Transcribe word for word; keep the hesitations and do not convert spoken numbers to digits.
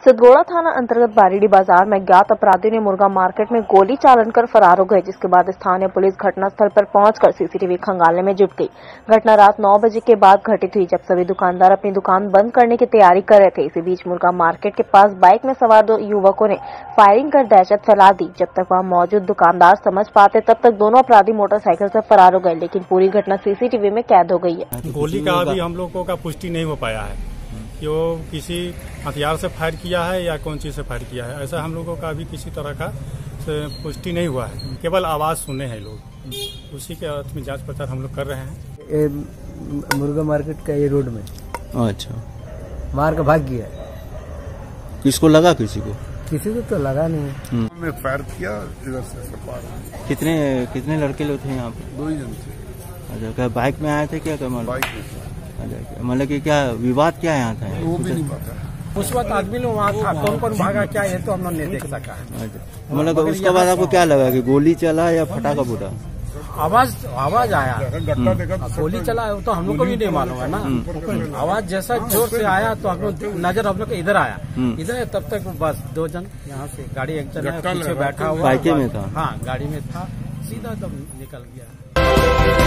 सिद्धगोड़ा थाना अंतर्गत बारीडी बाजार में ज्ञात अपराधियों ने मुर्गा मार्केट में गोली चालन कर फरार हो गए, जिसके बाद स्थानीय पुलिस घटनास्थल पर पहुंचकर सीसीटीवी खंगालने में जुट गई। घटना रात नौ बजे के बाद घटित हुई, जब सभी दुकानदार अपनी दुकान बंद करने की तैयारी कर रहे थे। इसी बीच मुर्गा मार्केट के पास बाइक में सवार दो युवकों ने फायरिंग कर दहशत फैला दी। जब तक वहां मौजूद दुकानदार समझ पाते तब तक दोनों अपराधी मोटरसाइकिल से फरार हो गए, लेकिन पूरी घटना सीसीटीवी में कैद हो गई है। गोली का अभी हम लोगों का पुष्टि नहीं हो पाया है कि वो किसी हथियार से फायर किया है या कौन चीज से फायर किया है, ऐसा हम लोगों का अभी किसी तरह का पुष्टि नहीं हुआ है। केवल आवाज सुने हैं लोग, उसी के अर्थ में जांच पड़ताल हम लोग कर रहे हैं। ये मुर्गा मार्केट का ये रोड में अच्छा मार का भाग गया। किसको लगा? किसी को किसी को तो लगा नहीं। हमने फायर किया इधर से। कितने कितने लड़के लोग थे यहाँ पे? दो ही जन थे। अच्छा, क्या बाइक में आए थे क्या? बाइक में थे। मतलब कि क्या विवाद क्या यहाँ था? वो भी नहीं पता। उस वक्त आदमी लोग वहाँ था, कौन कौन भागा क्या है तो हम लोग नहीं देख सका। मतलब उसके बाद आपको क्या लगा कि गोली चला या फटाका फूटा? आवाज आवाज आया, गोली चला तो हम लोग को भी नहीं मालूम है ना। आवाज जैसा जोर से आया तो हम लोग नजर हम लोग इधर आया, इधर तब तक बस दो जन यहाँ से गाड़ी एक जन पीछे बैठा हुआ बाइक में था। हाँ गाड़ी में था, सीधा तब निकल गया।